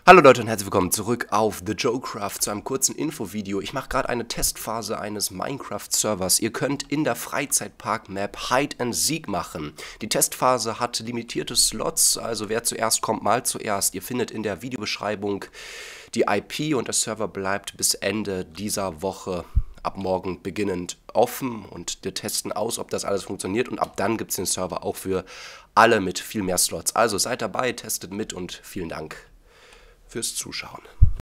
Hallo Leute und herzlich willkommen zurück auf The Joecraft zu einem kurzen Infovideo. Ich mache gerade eine Testphase eines Minecraft-Servers. Ihr könnt in der Freizeitpark-Map Hide and Seek machen. Die Testphase hat limitierte Slots, also wer zuerst kommt, mal zuerst. Ihr findet in der Videobeschreibung die IP und der Server bleibt bis Ende dieser Woche ab morgen beginnend offen und wir testen aus, ob das alles funktioniert und ab dann gibt es den Server auch für alle mit viel mehr Slots. Also seid dabei, testet mit und vielen Dank fürs Zuschauen.